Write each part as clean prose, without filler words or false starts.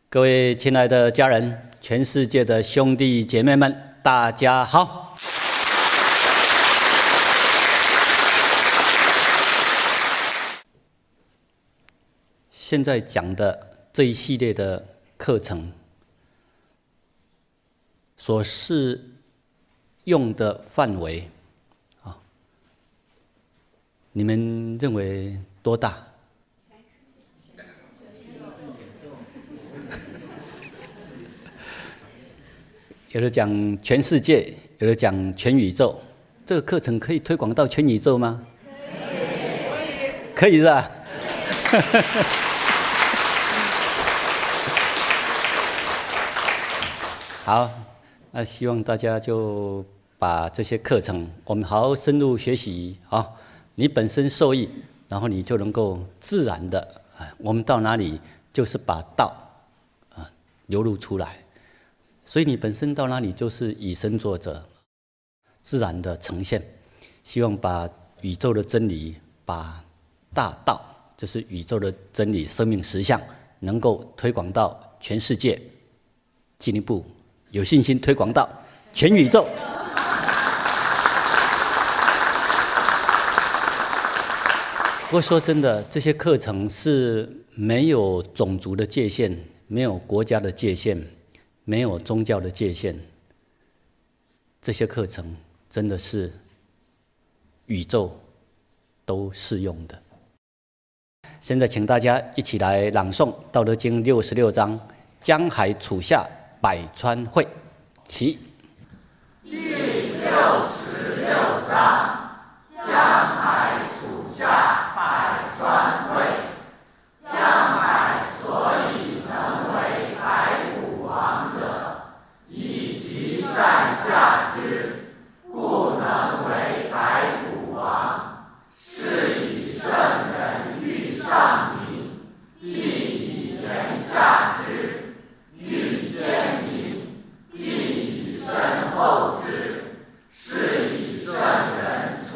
各位亲爱的家人，全世界的兄弟姐妹们，大家好！现在讲的这一系列的课程，所适用的范围，你们认为多大？有的讲全世界，有的讲全宇宙。这个课程可以推广到全宇宙吗？可以是吧？好，那希望大家就把这些课程，我们好好深入学习啊。你本身受益，然后你就能够自然的，我们到哪里就是把道流露出来。所以你本身到哪里就是以身作则，自然的呈现。希望把宇宙的真理，把大道，就是宇宙的真理、生命实相，能够推广到全世界，进一步有信心推广到全宇宙。不过说真的，这些课程是没有种族的界限，没有国家的界限。没有宗教的界限，这些课程真的是宇宙都适用的。现在请大家一起来朗诵《道德经》66章“江海楚下，百川汇”。起。 第66章：江海楚下，百川汇。江海所以能为百谷王者，以其善下之，故能为百谷王。是以圣人欲上民，必以言下之；欲先民，必以身后之。是以圣人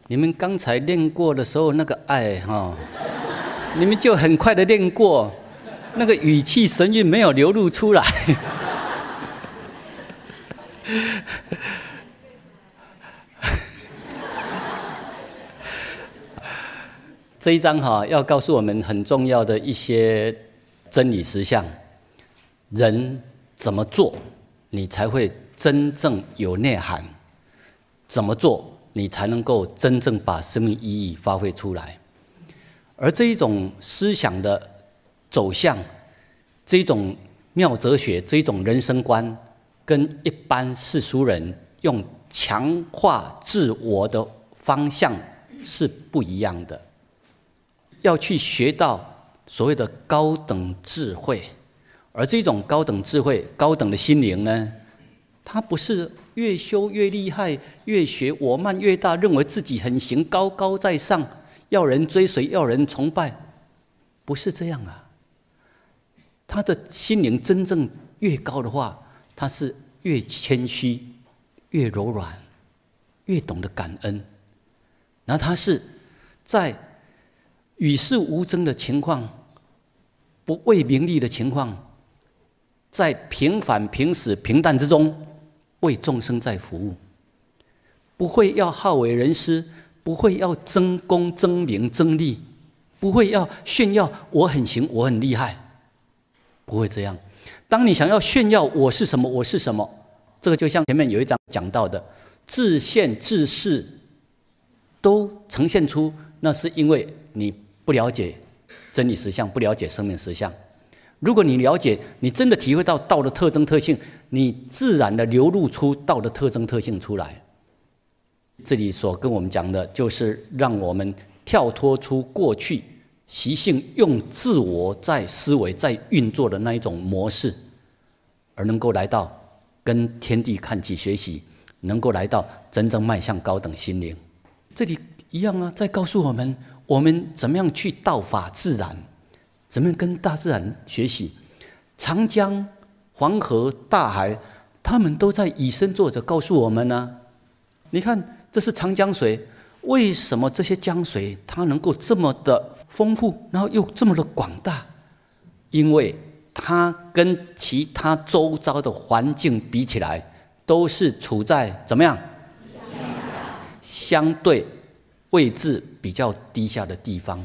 你们刚才练过的时候，那个爱哈，你们就很快的练过，那个语气神韵没有流露出来。这一章哈，要告诉我们很重要的一些真理实相。人怎么做，你才会真正有内涵？怎么做？你才能够真正把生命意义发挥出来。而这一种思想的走向，这一种妙哲学，这一种人生观，跟一般世俗人用强化自我的方向是不一样的。要去学到所谓的高等智慧，而这种高等智慧、高等的心灵呢，它不是越修越厉害，越学我慢越大，认为自己很行，高高在上，要人追随，要人崇拜，不是这样啊。他的心灵真正越高的话，他是越谦虚，越柔软，越懂得感恩。然后他是在与世无争的情况，不为名利的情况，在平凡平死平淡之中，为众生在服务，不会要好为人师，不会要争功争名争利，不会要炫耀我很行，我很厉害，不会这样。当你想要炫耀我是什么，我是什么，这个就像前面有一章讲到的，自现自是都呈现出，那是因为你不了解真理实相，不了解生命实相。如果你了解，你真的体会到道的特征特性，你自然的流露出道的特征特性出来。这里所跟我们讲的，就是让我们跳脱出过去习性，用自我在思维、在运作的那一种模式，而能够来到跟天地看齐学习，能够来到真正迈向高等心灵。这里一样啊，在告诉我们，我们怎么样去道法自然。怎么样跟大自然学习？长江、黄河、大海，他们都在以身作则，告诉我们呢。你看，这是长江水，为什么这些江水它能够这么的丰富，然后又这么的广大？因为它跟其他周遭的环境比起来，都是处在怎么样？相对位置比较低下的地方。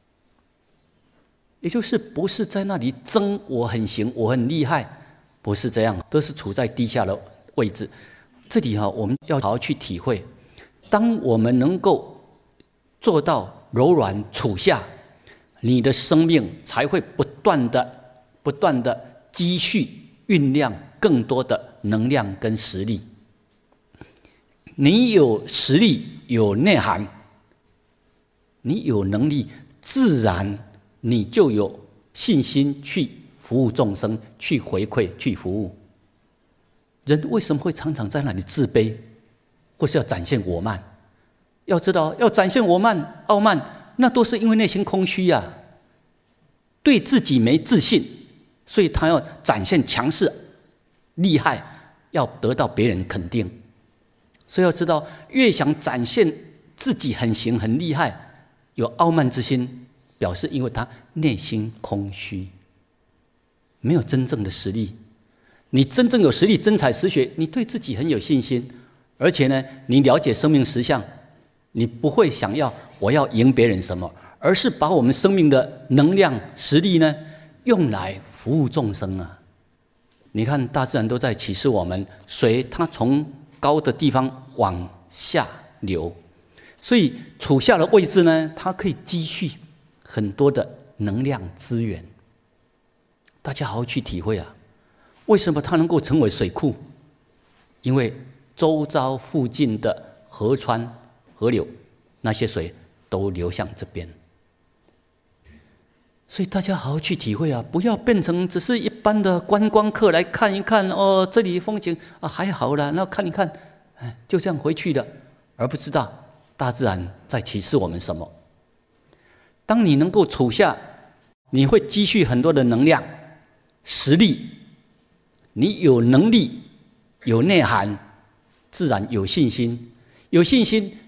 也就是不是在那里争我很行，我很厉害，不是这样，都是处在低下的位置。这里我们要好好去体会，当我们能够做到柔软处下，你的生命才会不断的积蓄酝酿更多的能量跟实力。你有实力，有内涵，你有能力，自然你就有信心去服务众生，去回馈，去服务。人为什么会常常在那里自卑，或是要展现我慢？要知道，要展现我慢、傲慢，那都是因为内心空虚呀，对自己没自信，所以他要展现强势、厉害，要得到别人肯定。所以要知道，越想展现自己很行、很厉害，有傲慢之心，表示因为他内心空虚，没有真正的实力。你真正有实力，真才实学，你对自己很有信心，而且呢，你了解生命实相，你不会想要我要赢别人什么，而是把我们生命的能量、实力呢，用来服务众生啊。你看，大自然都在启示我们，水它从高的地方往下流，所以处下的位置呢，它可以积蓄很多的能量资源。大家好好去体会啊，为什么它能够成为水库？因为周遭附近的河川、河流，那些水都流向这边。所以大家好好去体会啊，不要变成只是一般的观光客来看一看哦，这里风景啊还好啦，那看一看，就这样回去了，而不知道大自然在启示我们什么。当你能够处下，你会积蓄很多的能量、实力，你有能力、有内涵，自然有信心。有信心，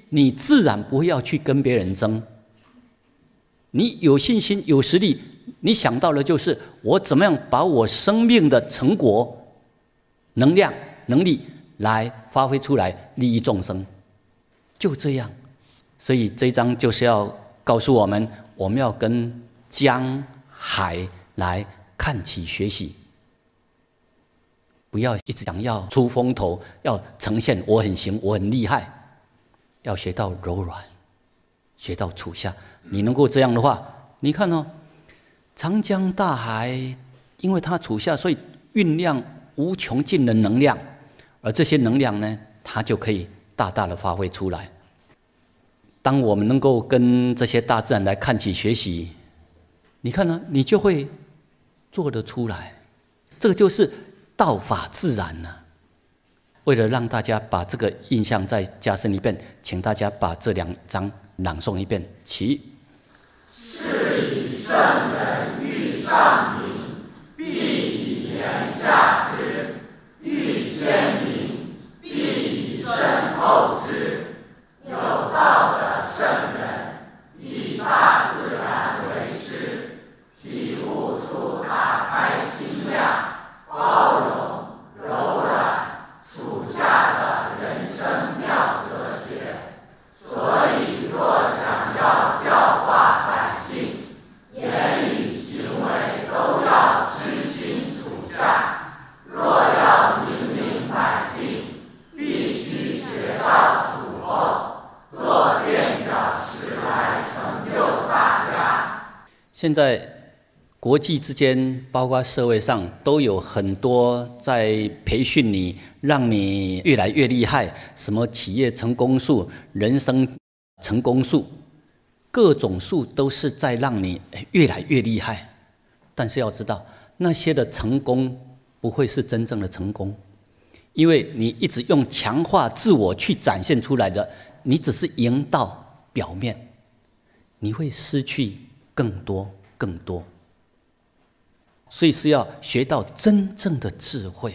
你自然不会要去跟别人争。你有信心、有实力，你想到的就是我怎么样把我生命的成果、能量、能力来发挥出来，利益众生。就这样，所以这一章就是要告诉我们，我们要跟江海来看齐学习，不要一直想要出风头，要呈现我很行，我很厉害，要学到柔软，学到处下。你能够这样的话，你看哦，长江大海，因为它处下，所以酝酿无穷尽的能量，而这些能量呢，它就可以大大的发挥出来。当我们能够跟这些大自然来看齐学习，你看呢，你就会做得出来。这个就是道法自然啊。为了让大家把这个印象再加深一遍，请大家把这2章朗诵一遍，起。 是以圣人欲上明，必以言下之；欲先明，必以身后之。有道的圣人，以大自然为师，体悟出打开心量、包容、柔软、处下的人生妙哲学。所以若想要教化百姓，言语行为都要虚心处下。若要引领百姓，必须学到处后，做垫脚石来成就大家。 现在国际之间，包括社会上，都有很多在培训你，让你越来越厉害。什么企业成功术、人生成功术，各种术都是在让你越来越厉害。但是要知道，那些的成功不会是真正的成功，因为你一直用强化自我去展现出来的，你只是赢到表面，你会失去更多更多。所以是要学到真正的智慧，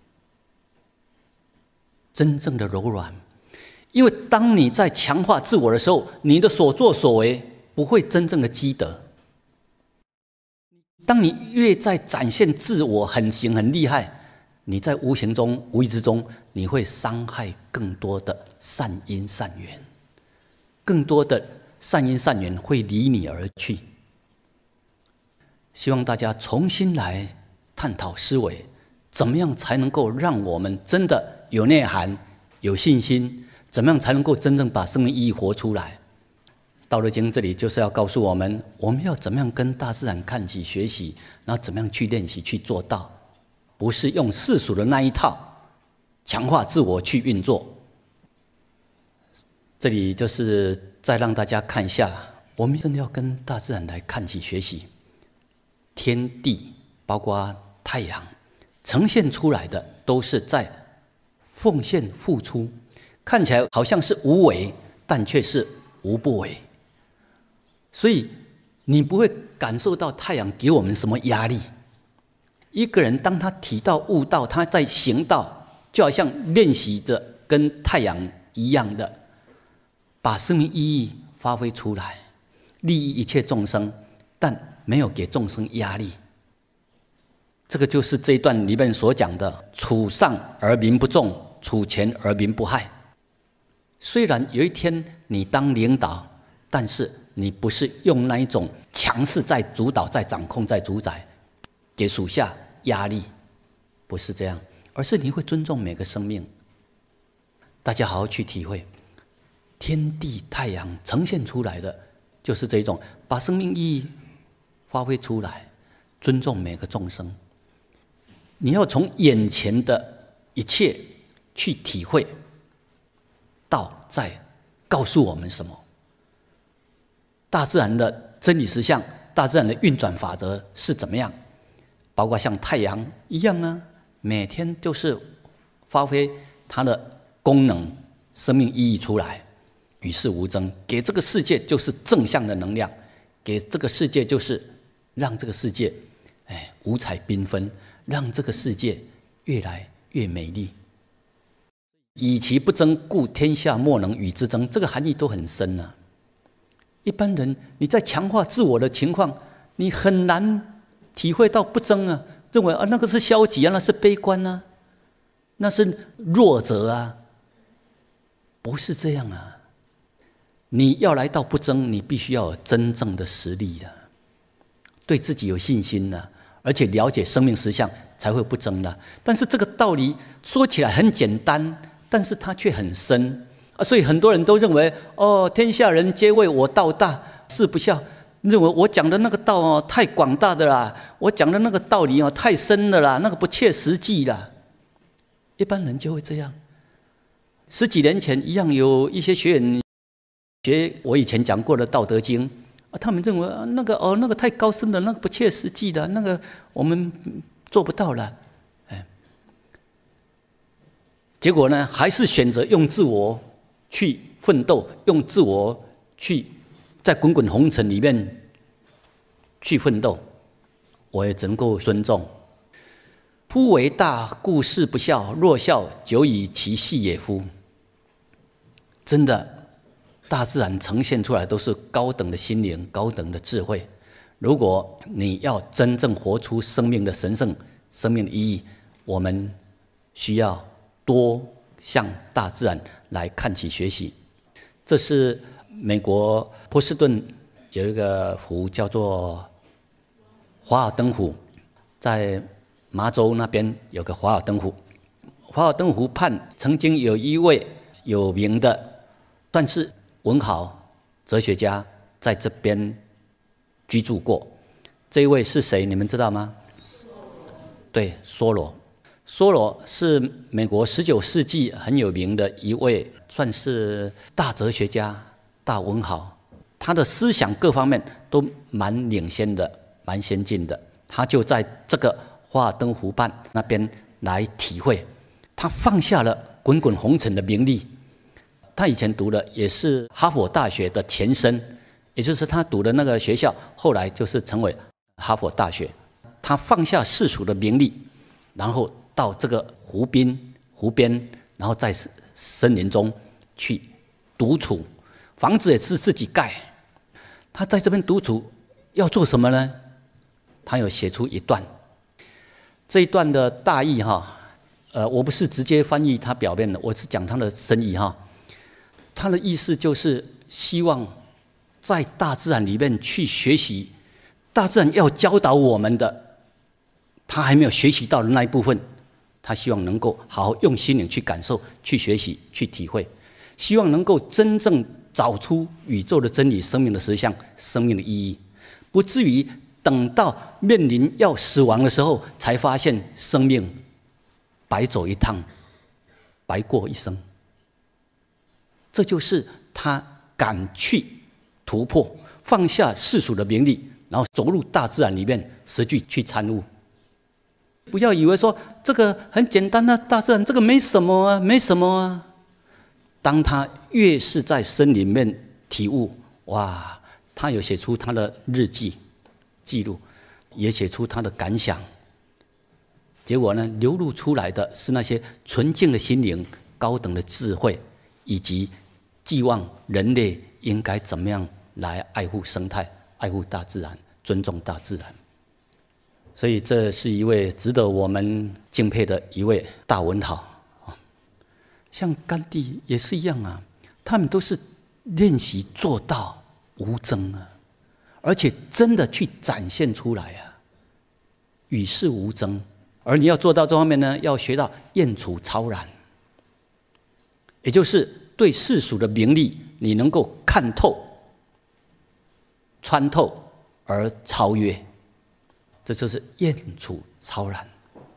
真正的柔软。因为当你在强化自我的时候，你的所作所为不会真正的积德。当你越在展现自我很行很厉害，你在无形中、无意之中，你会伤害更多的善因善缘，更多的善因善缘会离你而去。希望大家重新来探讨思维，怎么样才能够让我们真的有内涵、有信心？怎么样才能够真正把生命意义活出来？道德经这里就是要告诉我们，我们要怎么样跟大自然看齐学习，然后怎么样去练习去做到，不是用世俗的那一套强化自我去运作。这里就是再让大家看一下，我们真的要跟大自然来看齐学习。天地包括太阳呈现出来的都是在奉献付出，看起来好像是无为，但却是无不为。所以你不会感受到太阳给我们什么压力。一个人当他体道悟道，他在行道，就好像练习着跟太阳一样的，把生命意义发挥出来，利益一切众生，但没有给众生压力。这个就是这一段里面所讲的处上而民不重，处前而民不害。虽然有一天你当领导，但是你不是用那一种强势在主导、在掌控、在主宰，给属下压力，不是这样，而是你会尊重每个生命。大家好好去体会，天地太阳呈现出来的就是这种把生命意义发挥出来，尊重每个众生。你要从眼前的一切去体会，道在告诉我们什么？大自然的真理实相，大自然的运转法则是怎么样？包括像太阳一样啊，每天就是发挥它的功能、生命意义出来，与世无争，给这个世界就是正向的能量，给这个世界就是让这个世界五彩缤纷，让这个世界越来越美丽。 以其不争，故天下莫能与之争。这个含义都很深啊。一般人你在强化自我的情况，你很难体会到不争啊，认为那个是消极啊，那是悲观啊，那是弱者啊。不是这样啊！你要来到不争，你必须要有真正的实力的，对自己有信心的，而且了解生命实相，才会不争的。但是这个道理说起来很简单，但是它却很深啊！所以很多人都认为，天下人皆谓我道大，事不孝。认为我讲的那个道太广大的啦，我讲的那个道理太深的啦，那个不切实际啦。一般人就会这样。10几年前一样，有一些学员学我以前讲过的《道德经》他们认为那个太高深了，那个不切实际的，那个我们做不到了。结果呢，还是选择用自我去奋斗，用自我去在滚滚红尘里面去奋斗。我也只能够尊重。夫为大，故事不孝；若孝，久以其细也夫。真的，大自然呈现出来都是高等的心灵、高等的智慧。如果你要真正活出生命的神圣、生命的意义，我们需要多向大自然来看齐学习。这是美国波士顿有一个湖叫做华尔登湖，在麻州那边有个华尔登湖。华尔登湖畔曾经有一位有名的算是文豪哲学家在这边居住过。这一位是谁？你们知道吗？对，梭罗。梭罗是美国19世纪很有名的一位，算是大哲学家、大文豪。他的思想各方面都蛮领先的、蛮先进的。他就在这个华尔登湖畔那边来体会，他放下了滚滚红尘的名利。他以前读的也是哈佛大学的前身，也就是他读的那个学校，后来就是成为哈佛大学。他放下世俗的名利，然后到这个湖边，然后在森林中去独处，房子也是自己盖。他在这边独处要做什么呢？他有写出一段，这一段的大意我不是直接翻译他表面的，我是讲他的深意他的意思就是希望在大自然里面去学习，大自然要教导我们的，他还没有学习到的那一部分，他希望能够好好用心灵去感受、去学习、去体会，希望能够真正找出宇宙的真理、生命的实相、生命的意义，不至于等到面临要死亡的时候，才发现生命白走一趟，白过一生。这就是他敢去突破，放下世俗的名利，然后走入大自然里面，实际去参悟。不要以为说这个很简单啊，大自然这个没什么啊，没什么啊。当他越是在森林里面体悟，哇，他有写出他的日记记录，也写出他的感想。结果呢，流露出来的是那些纯净的心灵、高等的智慧，以及寄望人类应该怎么样来爱护生态、爱护大自然、尊重大自然。所以这是一位值得我们敬佩的一位大文豪。像甘地也是一样啊，他们都是练习做到无争啊，而且真的去展现出来啊，与世无争。而你要做到这方面呢，要学到厌除超然，也就是对世俗的名利，你能够看透、穿透而超越，这就是厌除超然。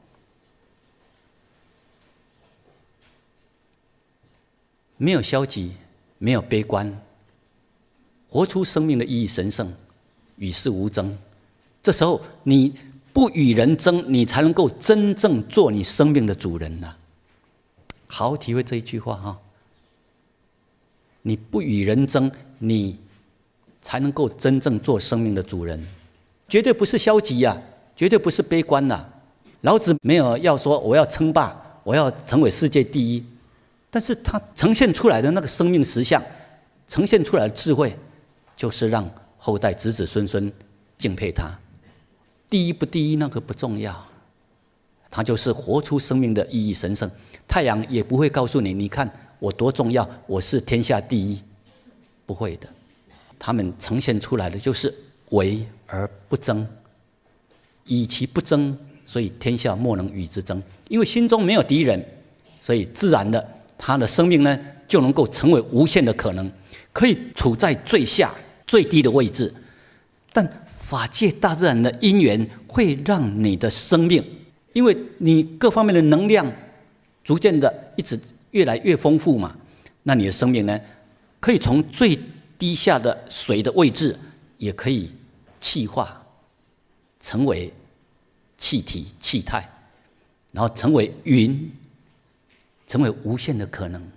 没有消极，没有悲观，活出生命的意义神圣，与世无争。这时候你不与人争，你才能够真正做你生命的主人啊。好好体会这一句话哈。你不与人争，你才能够真正做生命的主人。绝对不是消极啊，绝对不是悲观啊。老子没有要说我要称霸，我要成为世界第一。 但是他呈现出来的那个生命实相，呈现出来的智慧，就是让后代子子孙孙敬佩他。第一不第一那个不重要，他就是活出生命的意义神圣。太阳也不会告诉你，你看我多重要，我是天下第一，不会的。他们呈现出来的就是为而不争，以其不争，所以天下莫能与之争。因为心中没有敌人，所以自然的他的生命呢就能够成为无限的可能，可以处在最下最低的位置。但法界大自然的因缘会让你的生命，因为你各方面的能量逐渐的一直越来越丰富嘛，那你的生命呢，可以从最低下的水的位置，也可以气化，成为气体气态，然后成为云，成为无限的可能。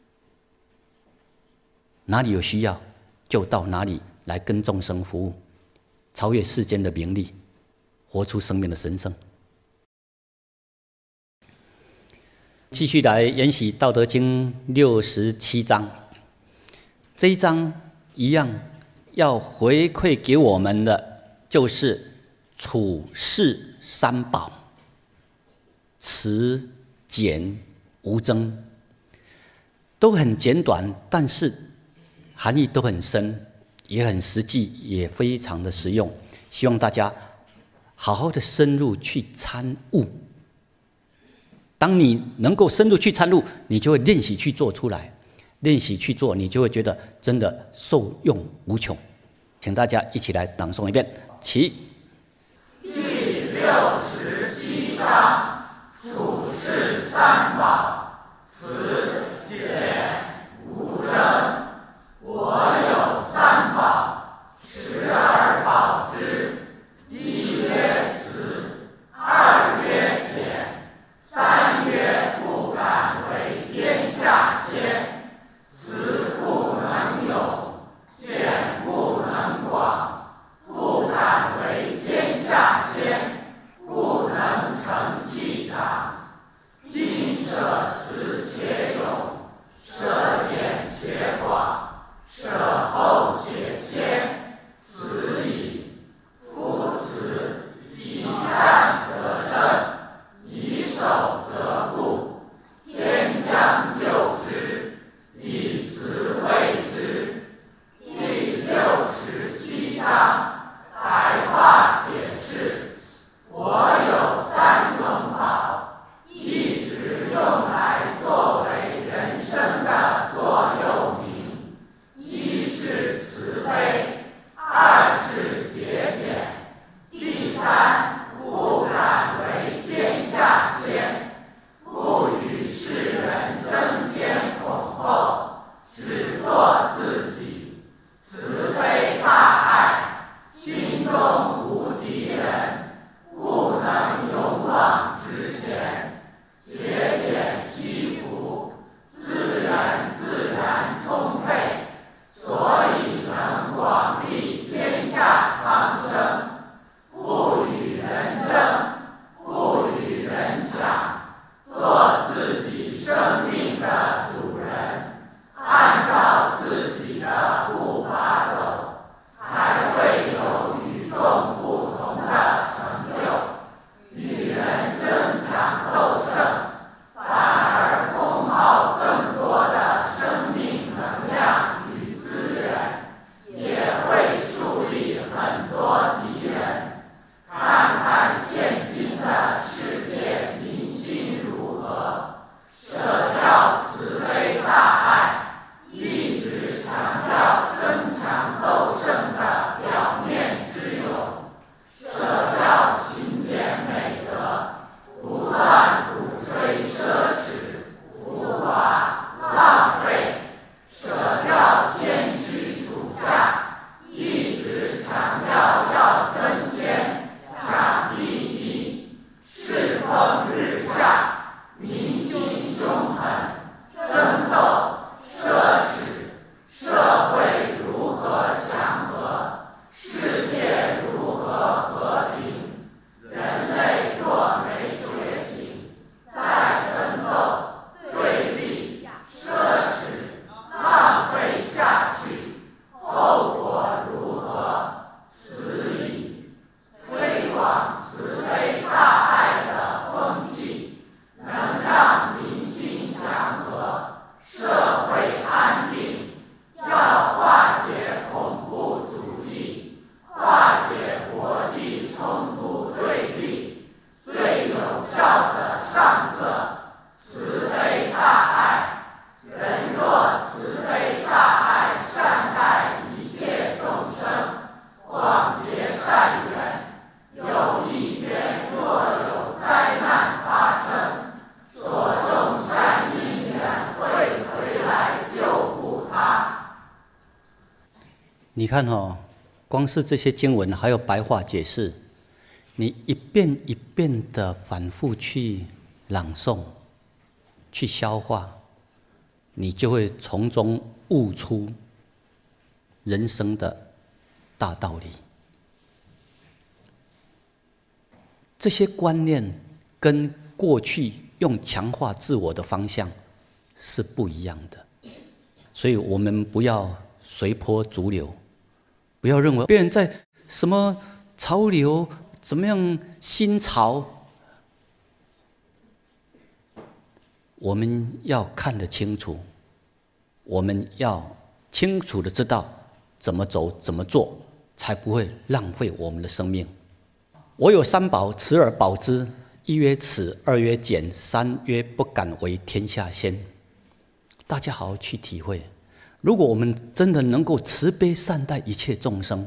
哪里有需要，就到哪里来跟众生服务，超越世间的名利，活出生命的神圣。继续来研习《道德经》67章，这一章一样要回馈给我们的就是处世三宝：慈、俭、无争，都很简短，但是含义都很深，也很实际，也非常的实用。希望大家好好的深入去参悟。当你能够深入去参悟，你就会练习去做出来，练习去做，你就会觉得真的受用无穷。请大家一起来朗诵一遍，起。 第67章：处世三宝，慈、俭、无争。我有三宝，持而保之。一曰慈，二曰俭，三曰不敢为天下先。慈不能有，俭不能广，不敢为天下先，不能成器长。今舍你看哦，光是这些经文还有白话解释，你一遍一遍的反复去朗诵、去消化，你就会从中悟出人生的大道理。这些观念跟过去用强化自我的方向是不一样的，所以我们不要随波逐流，不要认为别人在什么潮流怎么样新潮，我们要看得清楚，我们要清楚的知道怎么走怎么做，才不会浪费我们的生命。我有三宝，持而保之。一曰耻，二曰俭，三曰不敢为天下先。大家好好去体会，如果我们真的能够慈悲善待一切众生，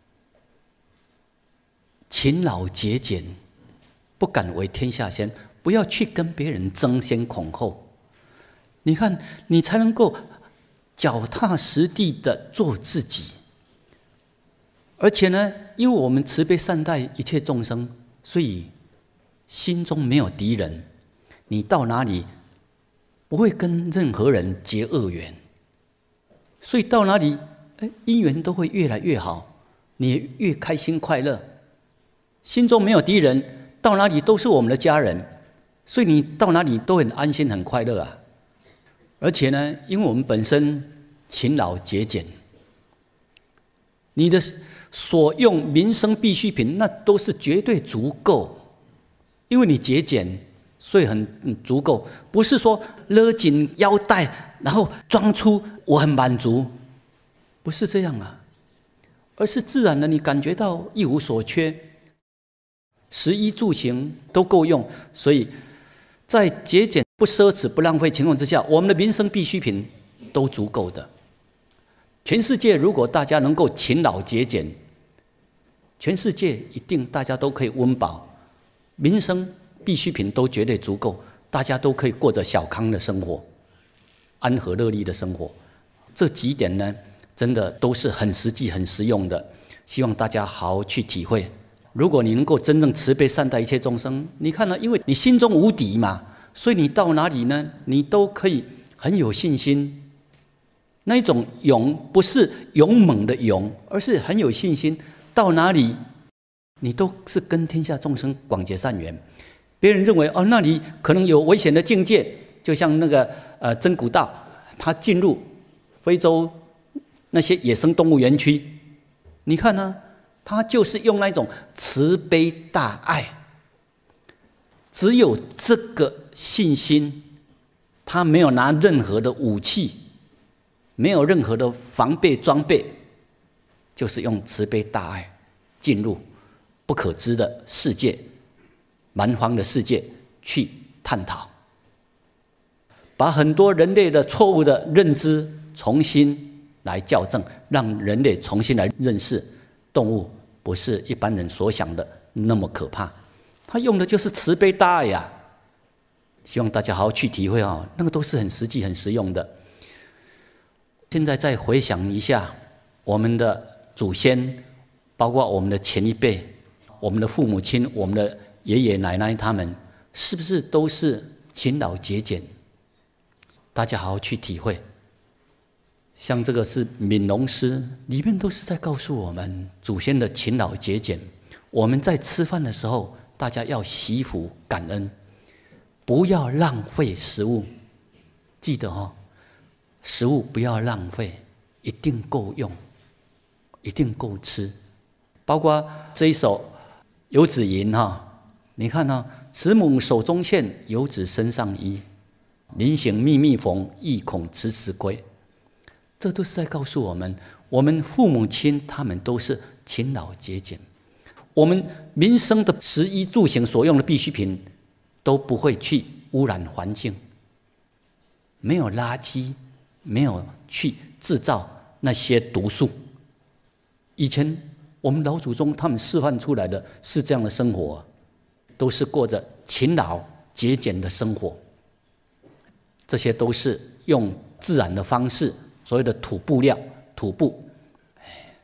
勤劳节俭，不敢为天下先，不要去跟别人争先恐后，你看你才能够脚踏实地的做自己。而且呢，因为我们慈悲善待一切众生，所以心中没有敌人，你到哪里不会跟任何人结恶缘，所以到哪里姻缘都会越来越好，你越开心快乐。心中没有敌人，到哪里都是我们的家人，所以你到哪里都很安心很快乐啊。而且呢，因为我们本身勤劳节俭，你的所用民生必需品那都是绝对足够，因为你节俭，所以很足够，不是说勒紧腰带然后装出我很满足，不是这样啊，而是自然的你感觉到一无所缺，食衣住行都够用，所以在节俭不奢侈不浪费情况之下，我们的民生必需品都足够的。全世界如果大家能够勤劳节俭，全世界一定大家都可以温饱，民生必需品都绝对足够，大家都可以过着小康的生活，安和乐利的生活。这几点呢，真的都是很实际很实用的，希望大家好好去体会。如果你能够真正慈悲善待一切众生，你看呢，因为你心中无敌嘛，所以你到哪里呢，你都可以很有信心。那一种勇不是勇猛的勇，而是很有信心，到哪里你都是跟天下众生广结善缘。别人认为那里可能有危险的境界，就像那个真古道，他进入非洲那些野生动物园区，你看呢，他就是用那种慈悲大爱，只有这个信心，他没有拿任何的武器，没有任何的防备装备，就是用慈悲大爱进入不可知的世界、蛮荒的世界去探讨，把很多人类的错误的认知重新来校正，让人类重新来认识动物不是一般人所想的那么可怕。他用的就是慈悲大爱呀，希望大家好好去体会啊，那个都是很实际很实用的。现在再回想一下我们的祖先，包括我们的前一辈，我们的父母亲，我们的爷爷奶奶，他们是不是都是勤劳节俭？大家好好去体会。像这个是悯农诗，里面都是在告诉我们祖先的勤劳节俭。我们在吃饭的时候，大家要惜福感恩，不要浪费食物。记得食物不要浪费，一定够用，一定够吃。包括这一首《游子吟》你看慈母手中线，游子身上衣。临行密密缝，意恐迟迟归。这都是在告诉我们，我们父母亲他们都是勤劳节俭，我们民生的食衣住行所用的必需品都不会去污染环境，没有垃圾，没有去制造那些毒素。以前我们老祖宗他们示范出来的是这样的生活，都是过着勤劳节俭的生活。这些都是用自然的方式，所谓的土布料、土布，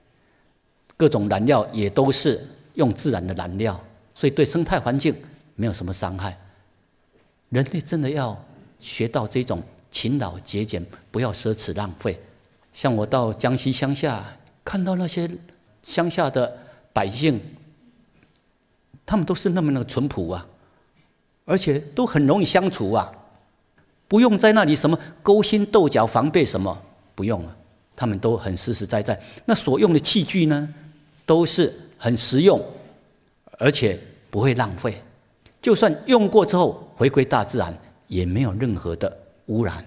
各种燃料也都是用自然的燃料，所以对生态环境没有什么伤害。人类真的要学到这种勤劳节俭，不要奢侈浪费。像我到江西乡下，看到那些乡下的百姓，他们都是那么的淳朴啊，而且都很容易相处啊，不用在那里什么勾心斗角、防备什么，不用啊，他们都很实实在在。那所用的器具呢，都是很实用，而且不会浪费。就算用过之后回归大自然，也没有任何的污染。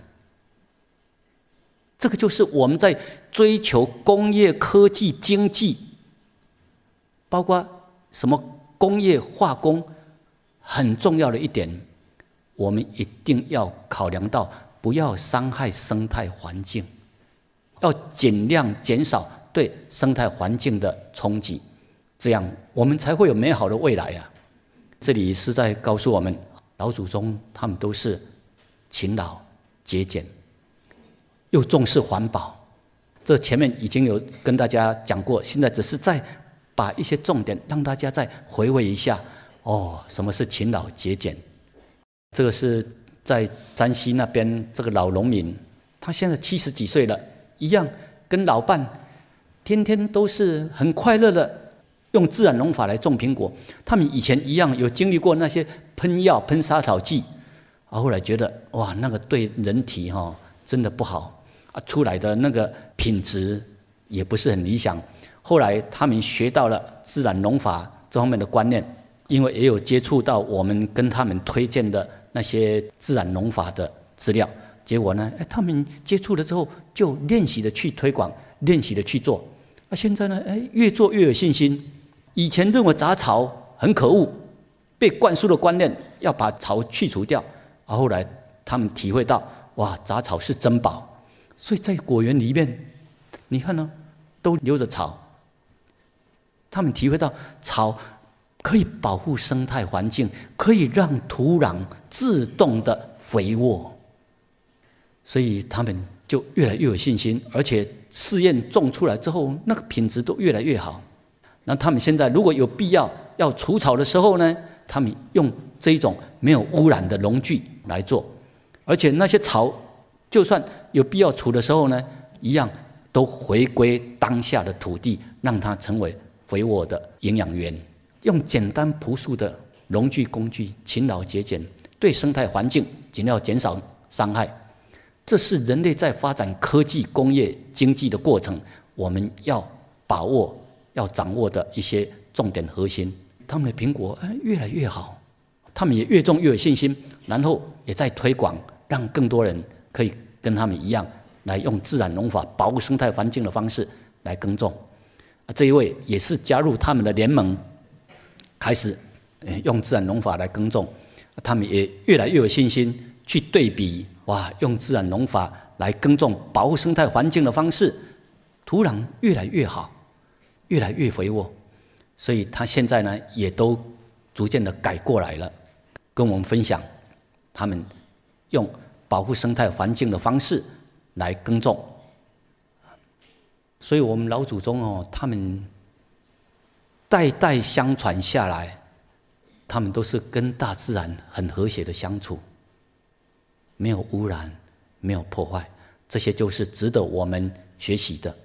这个就是我们在追求工业、科技、经济，包括什么工业化工，很重要的一点，我们一定要考量到不要伤害生态环境，要尽量减少对生态环境的冲击，这样我们才会有美好的未来啊！这里是在告诉我们，老祖宗他们都是勤劳节俭，又重视环保。这前面已经有跟大家讲过，现在只是再把一些重点让大家再回味一下。什么是勤劳节俭？这个是在山西那边这个老农民，他现在70几岁了，一样跟老伴天天都是很快乐的用自然农法来种苹果。他们以前一样有经历过那些喷药、喷杀草剂，后来觉得哇，那个对人体真的不好啊，出来的那个品质也不是很理想。后来他们学到了自然农法这方面的观念，因为也有接触到我们跟他们推荐的那些自然农法的资料，结果呢，他们接触了之后就练习的去推广，练习的去做。现在呢，越做越有信心。以前认为杂草很可恶，被灌输的观念要把草去除掉，后来他们体会到，哇，杂草是珍宝。所以在果园里面，你看呢，都留着草，他们体会到草可以保护生态环境，可以让土壤自动的肥沃，所以他们就越来越有信心，而且试验种出来之后，那个品质都越来越好。那他们现在如果有必要除草的时候呢，他们用这一种没有污染的农具来做，而且那些草就算有必要除的时候呢，一样都回归当下的土地，让它成为肥沃的营养源。用简单朴素的农具工具，勤劳节俭，对生态环境尽量减少伤害。这是人类在发展科技、工业、经济的过程，我们要把握、要掌握的一些重点核心。他们的苹果越来越好，他们也越种越有信心，然后也在推广，让更多人可以跟他们一样，来用自然农法保护生态环境的方式来耕种。这一位也是加入他们的联盟，开始用自然农法来耕种，他们也越来越有信心去对比，哇，用自然农法来耕种保护生态环境的方式，土壤越来越好，越来越肥沃。所以他现在呢，也都逐渐的改过来了，跟我们分享他们用保护生态环境的方式来耕种。所以我们老祖宗他们代代相传下来，他们都是跟大自然很和谐的相处，没有污染，没有破坏，这些就是值得我们学习的。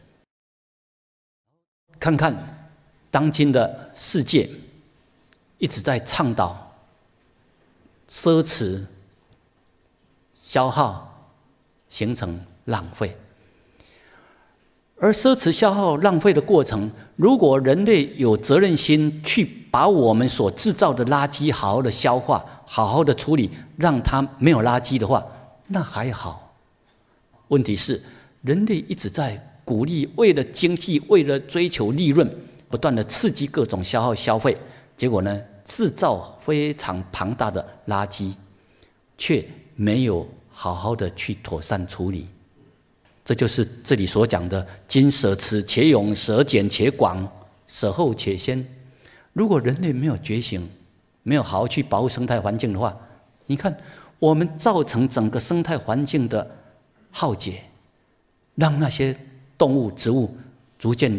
看看当今的世界一直在倡导奢侈、消耗，形成浪费。而奢侈、消耗、浪费的过程，如果人类有责任心去把我们所制造的垃圾好好的消化、好好的处理，让它没有垃圾的话，那还好。问题是，人类一直在鼓励为了经济、为了追求利润，不断的刺激各种消耗消费，结果呢，制造非常庞大的垃圾，却没有好好的去妥善处理。这就是这里所讲的今舍持且勇，舍俭且广，舍后且先。如果人类没有觉醒，没有好好去保护生态环境的话，你看我们造成整个生态环境的浩劫，让那些动物植物逐渐的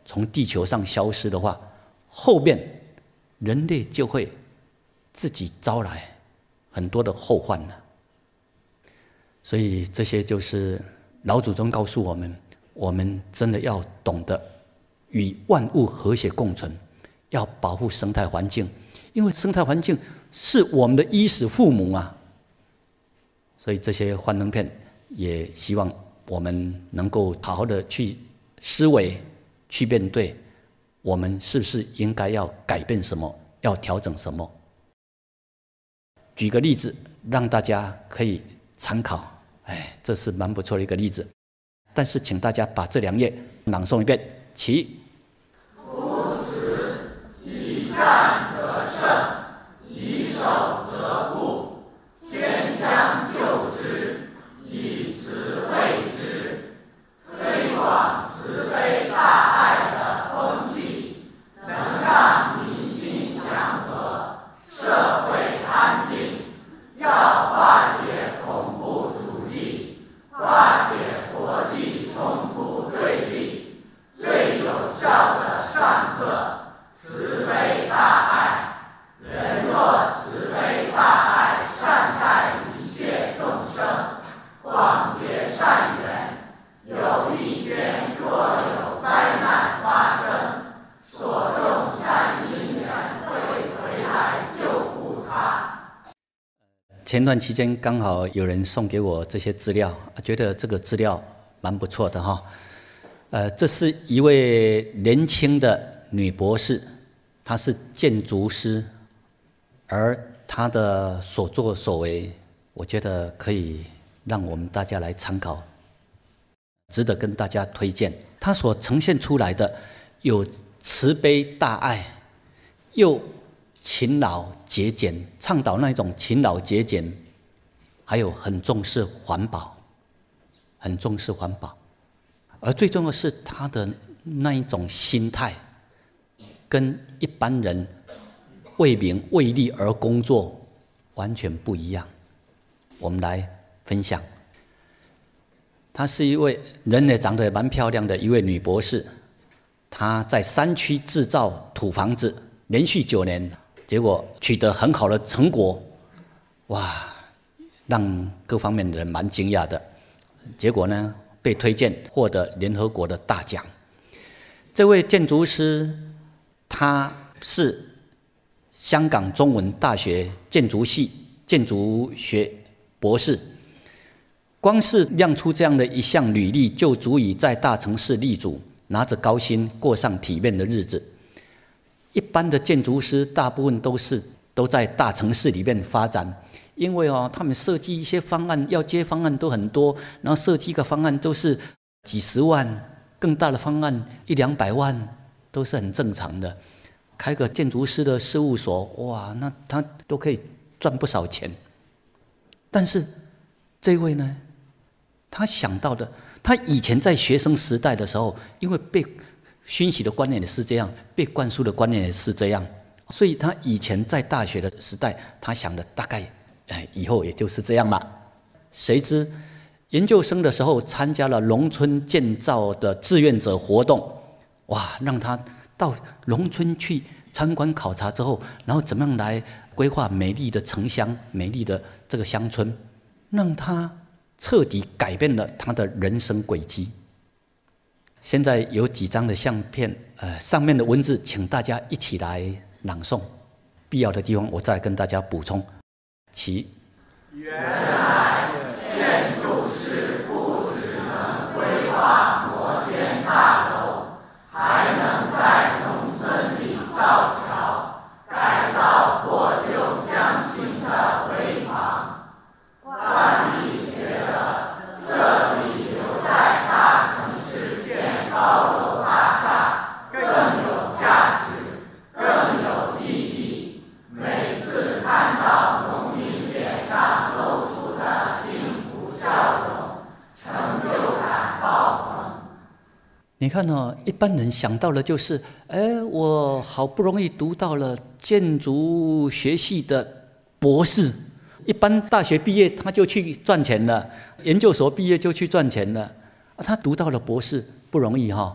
从地球上消失的话，后面人类就会自己招来很多的后患了。所以这些就是老祖宗告诉我们，我们真的要懂得与万物和谐共存，要保护生态环境，因为生态环境是我们的衣食父母啊。所以这些幻灯片也希望我们能够好好的去思维，去面对，我们是不是应该要改变什么，要调整什么。举个例子让大家可以参考，这是蛮不错的一个例子。但是请大家把这2页朗诵一遍，起。 夫子以战则胜，以守则固，天将救之，以慈卫之。推广慈悲大爱的风气，能让民心祥和，社会安定。要化解恐怖主义，化解国际冲突对立，最有效的上策，慈悲大爱。人若慈悲大爱，善待一切众生，广结善缘，有一天若有灾难发生，所种善因缘会回来救护他。 前段期间刚好有人送给我这些资料，觉得这个资料蛮不错的哈。这是一位年轻的女博士，她是建筑师，而她的所作所为，我觉得可以让我们大家来参考，值得跟大家推荐。她所呈现出来的有慈悲大爱，又勤劳节俭，倡导那种勤劳节俭，还有很重视环保，很重视环保。而最重要的是他的那一种心态，跟一般人为名为利而工作完全不一样。我们来分享，她是一位人也长得蛮漂亮的一位女博士，她在山区制造土房子，连续9年。结果取得很好的成果，哇，让各方面的人蛮惊讶的。结果呢，被推荐获得联合国的大奖。这位建筑师，他是香港中文大学建筑系建筑学博士。光是亮出这样的一项履历，就足以在大城市立足，拿着高薪过上体面的日子。一般的建筑师大部分都在大城市里面发展，因为他们设计一些方案，要接方案都很多，然后设计一个方案都是几十万，更大的方案100-200万都是很正常的。开个建筑师的事务所，哇，那他都可以赚不少钱。但是这位呢，他想到的，他以前在学生时代的时候，因为被熏习的观念也是这样，被灌输的观念也是这样，所以他以前在大学的时代，他想的大概，以后也就是这样了。谁知研究生的时候参加了农村建造的志愿者活动，哇，让他到农村去参观考察之后，然后怎么样来规划美丽的城乡、美丽的这个乡村，让他彻底改变了他的人生轨迹。现在有几张的相片，上面的文字，请大家一起来朗诵。必要的地方，我再来跟大家补充。起。 原来建筑师不只能规划摩天大楼，还能在农村里造桥，改造破旧将倾的危房。万历觉得这里留在大城市建高楼大厦更有价值，更有意义。每次看到农民脸上露出的幸福笑容，成就感爆棚。 你看一般人想到的就是，我好不容易读到了建筑学系的博士，一般大学毕业他就去赚钱了，研究所毕业就去赚钱了。他读到了博士不容易哈，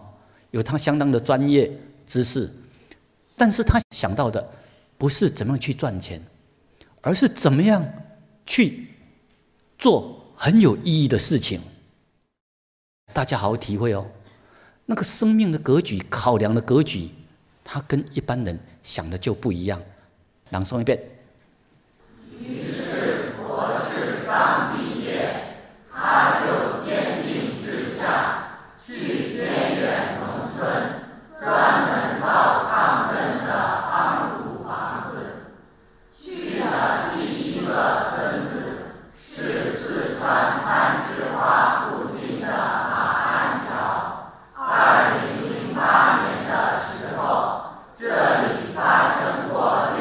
有他相当的专业知识，但是他想到的不是怎么样去赚钱，而是怎么样去做很有意义的事情。大家好好体会哦，那个生命的格局、考量的格局，他跟一般人想的就不一样。朗诵一遍。 于是博士刚毕业，他就坚定志向，去偏远农村专门造抗震的夯土房子。去的第一个村子是四川攀枝花附近的马鞍桥。2008年的时候，这里发生过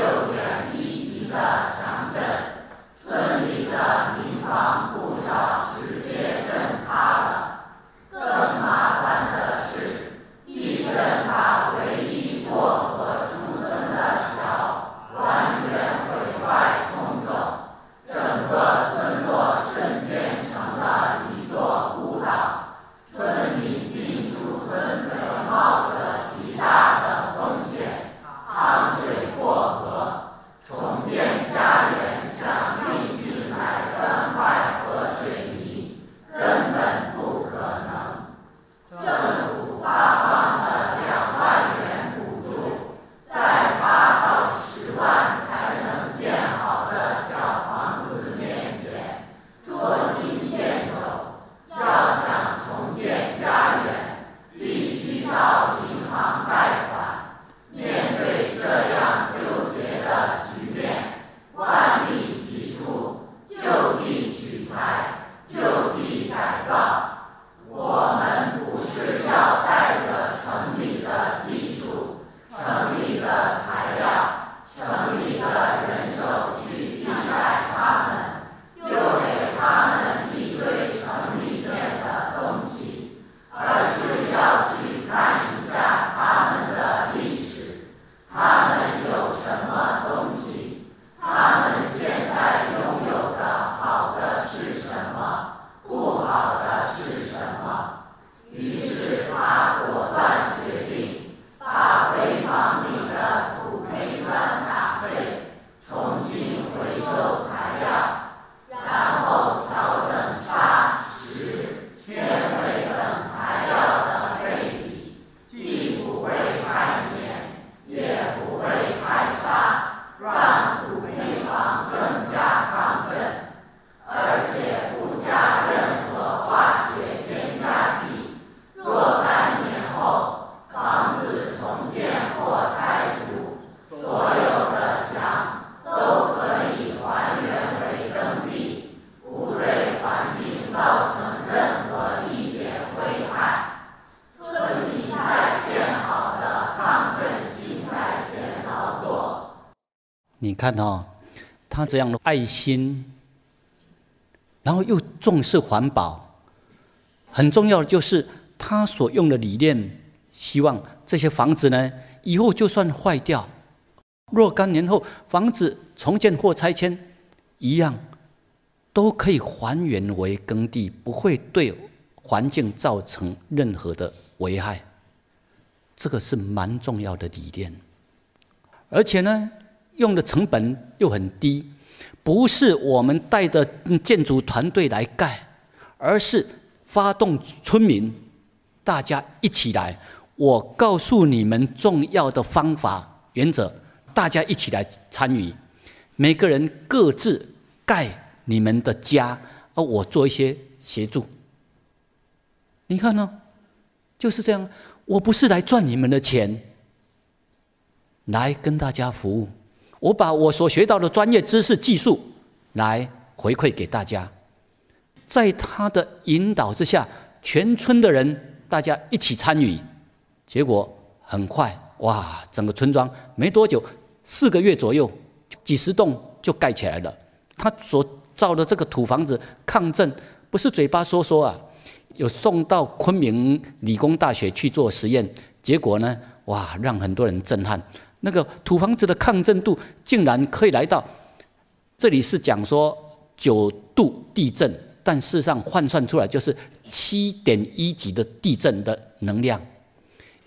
6.1级的强震，村里的民房不少直接震塌了。更麻烦的是，地震把唯一过河出村的桥完全毁坏冲走，整个村落瞬间成了一座孤岛。村民进出村得冒着极大的风险，趟水过河，重建家园想运进来砖块和水泥，根本不可能。政府发放了2万元补助，在8到10万才能建好的小房子面前，捉襟见肘。要想重建家园，必须到银行贷款。面对这样纠结的局面，万历提出就地取材、就地改造。我们不是要带着城里的技术、城里的材料、城里的人手去替代他们，又给他们一堆城里面的东西，而是要去看一下他们的历史，他们有什么东西，他们现在拥有的好的是什么，不好的是什么。于是他果断决定把危房里的土坯砖打碎，重新回收材料，然后调整沙、石、纤维等材料的配比，既不会太黏，也不会太沙，让土坯房更加抗震，而且不加任何化学添加剂。若干年后，房子重建或拆除，所有的墙都可以还原为耕地，不对环境造成任何一点危害。村民在建好的抗震新宅前劳作。 你看哦，他这样的爱心，然后又重视环保，很重要的就是他所用的理念，希望这些房子呢，以后就算坏掉，若干年后房子重建或拆迁，一样都可以还原为耕地，不会对环境造成任何的危害。这个是蛮重要的理念，而且呢，用的成本又很低，不是我们带的建筑团队来盖，而是发动村民，大家一起来。我告诉你们重要的方法、原则，大家一起来参与，每个人各自盖你们的家，而我做一些协助。你看呢，就是这样。我不是来赚你们的钱，来跟大家服务。我把我所学到的专业知识、技术来回馈给大家。在他的引导之下，全村的人大家一起参与，结果很快，哇，整个村庄没多久，4个月左右，几10栋就盖起来了。他所造的这个土房子抗震，不是嘴巴说说啊，有送到昆明理工大学去做实验，结果呢，哇，让很多人震撼。那个土房子的抗震度竟然可以来到，这里是讲说9度地震，但事实上换算出来就是7.1级的地震的能量。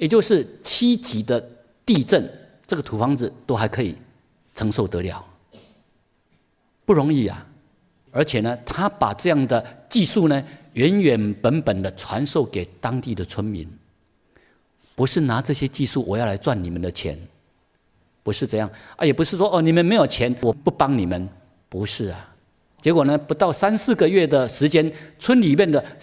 也就是7级的地震，这个土房子都还可以承受得了，不容易啊！而且呢，他把这样的技术呢，原原本本的传授给当地的村民，不是拿这些技术我要来赚你们的钱，不是这样啊，也不是说哦你们没有钱我不帮你们，不是啊。结果呢，不到3、4个月的时间，村里面的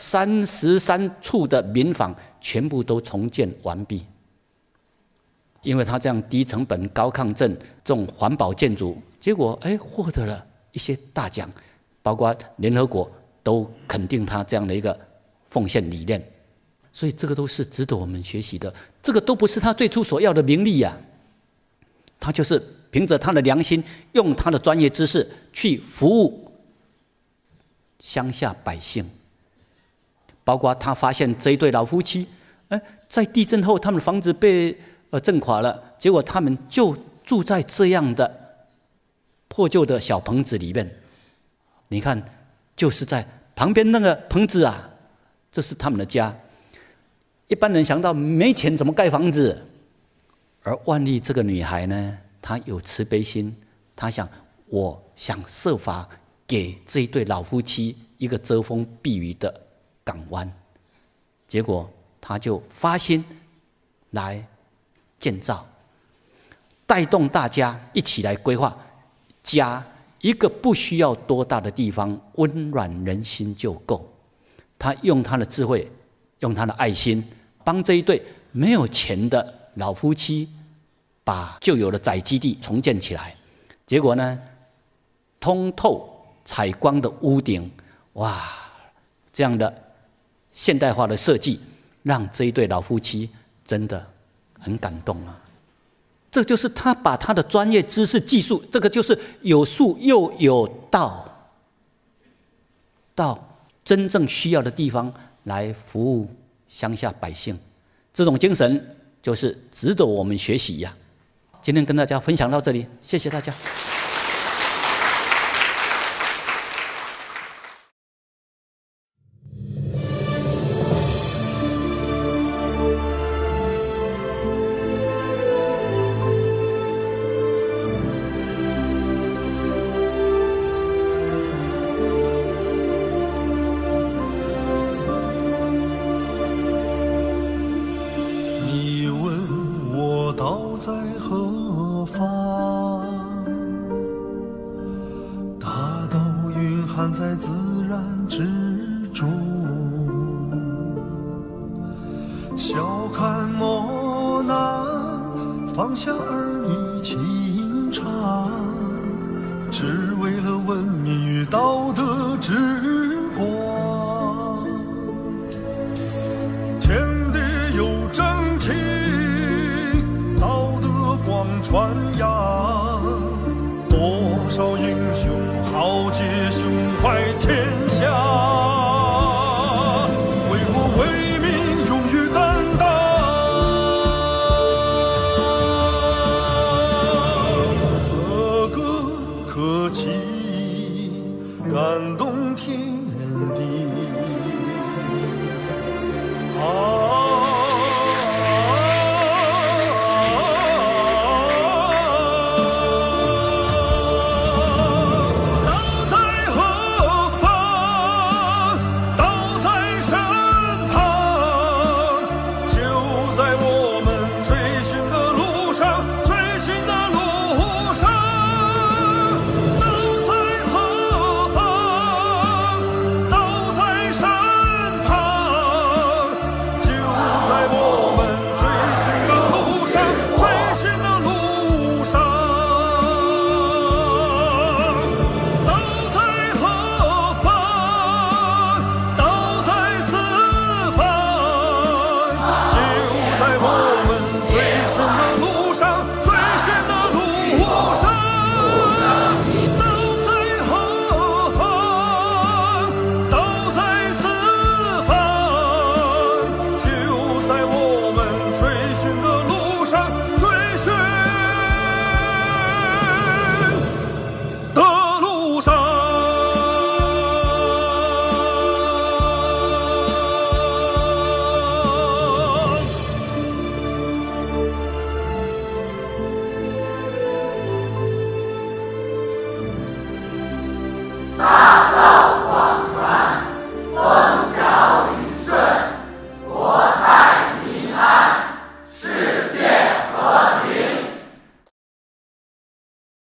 33处的民房全部都重建完毕。因为他这样低成本、高抗震这种环保建筑，结果获得了一些大奖，包括联合国都肯定他这样的一个奉献理念。所以这个都是值得我们学习的，这个都不是他最初所要的名利呀，他就是凭着他的良心，用他的专业知识去服务乡下百姓。包括他发现这一对老夫妻，在地震后他们的房子被震垮了，结果他们就住在这样的破旧的小棚子里面。你看，就是在旁边那个棚子啊，这是他们的家。一般人想到没钱怎么盖房子，而万历这个女孩呢，她有慈悲心，她想，我想设法给这一对老夫妻一个遮风避雨的港湾。结果她就发心来建造，带动大家一起来规划家，一个不需要多大的地方，温暖人心就够。他用他的智慧，用他的爱心，帮这一对没有钱的老夫妻把旧有的宅基地重建起来。结果呢，通透采光的屋顶，哇，这样的现代化的设计，让这一对老夫妻真的很感动啊！这就是他把他的专业知识、技术，这个就是有术又有道，到真正需要的地方来服务乡下百姓。这种精神就是值得我们学习呀！今天跟大家分享到这里，谢谢大家。 在自然之中，笑看莫难，放下儿女情长，只为了文明与道德之光。天地有正气，道德光传。